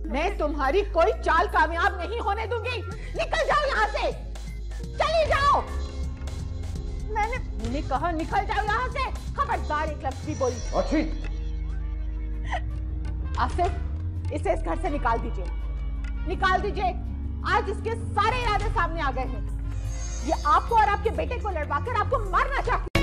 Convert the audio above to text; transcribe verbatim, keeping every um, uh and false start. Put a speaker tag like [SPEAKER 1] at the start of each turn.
[SPEAKER 1] मैं तुम्हारी कोई चाल कामयाब नहीं होने दूंगी। निकल जाओ यहाँ से, चली जाओ। मैंने मैंने कहा निकल जाओ यहाँ से। खबरदार एक लफ्ज़ भी बोली।
[SPEAKER 2] अच्छी।
[SPEAKER 1] आसिफ, इसे इस घर से निकाल दीजिए, निकाल दीजिए। आज इसके सारे इरादे सामने आ गए हैं। ये आपको और आपके बेटे को लड़वाकर आपको मारना चाहती है।